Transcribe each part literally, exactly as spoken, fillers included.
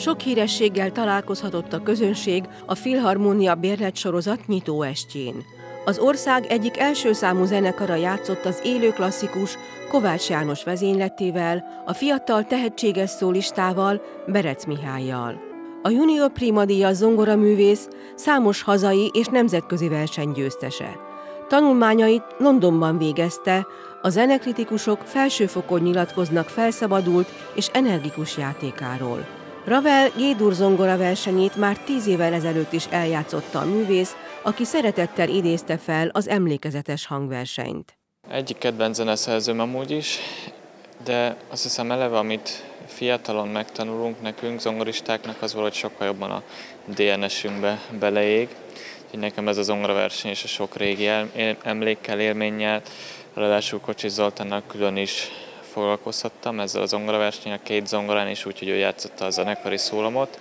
Sok hírességgel találkozhatott a közönség a Filharmónia bérletsorozat nyitóestjén. Az ország egyik első számú zenekara játszott az élő klasszikus Kovács János vezényletével, a fiatal tehetséges szólistával, Berec Mihállyal. A Junior Prima díjas zongoraművész számos hazai és nemzetközi verseny győztese. Tanulmányait Londonban végezte, a zenekritikusok felsőfokon nyilatkoznak felszabadult és energikus játékáról. Ravel G-dur zongora versenyét már tíz évvel ezelőtt is eljátszotta a művész, aki szeretettel idézte fel az emlékezetes hangversenyt. Egyik kedvenc zeneszerzőm amúgy is, de azt hiszem eleve, amit fiatalon megtanulunk nekünk, zongoristáknak, az valahogy sokkal jobban a dé en es-ünkbe beleég. Úgyhogy nekem ez a zongoraverseny és a sok régi emlékkel, élménnyel, ráadásul Kocsis Zoltánnal külön is foglalkozhattam ezzel a zongoraversenyen, a két zongorán is, úgyhogy ő játszotta a zenekari szólomot.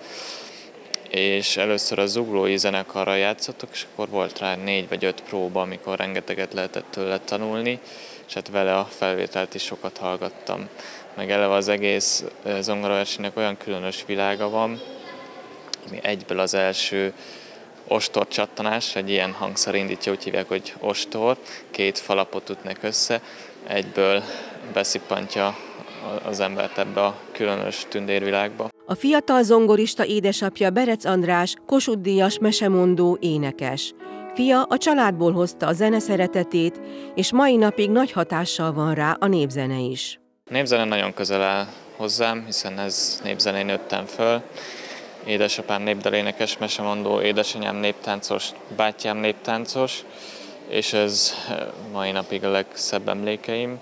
És először a zuglói zenekarral játszottuk, és akkor volt rá négy vagy öt próba, amikor rengeteget lehetett tőle tanulni, és hát vele a felvételt is sokat hallgattam. Meg eleve az egész zongoraversenynek olyan különös világa van, ami egyből az első ostorcsattanás, egy ilyen hangszer indítja, úgy hívják, hogy ostor, két falapot ütnek össze, egyből beszippantja az embert ebbe a különös tündérvilágba. A fiatal zongorista édesapja Berec András Kossuth-díjas mesemondó énekes. Fia a családból hozta a zene szeretetét, és mai napig nagy hatással van rá a népzene is. A népzene nagyon közel áll hozzám, hiszen ez népzenén nőttem föl. Édesapám népdalénekes, mesemondó, édesanyám néptáncos, bátyám néptáncos, és ez mai napig a legszebb emlékeim.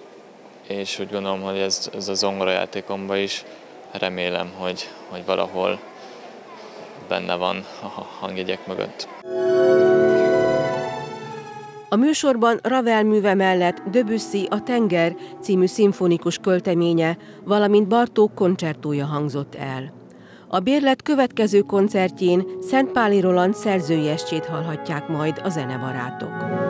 És úgy gondolom, hogy ez, ez a zongorajátékomban is remélem, hogy, hogy valahol benne van a hangjegyek mögött. A műsorban Ravel műve mellett Debussy A tenger című szimfonikus költeménye, valamint Bartók koncertója hangzott el. A bérlet következő koncertjén Szentpáli Roland szerzői estjét hallhatják majd a zenebarátok.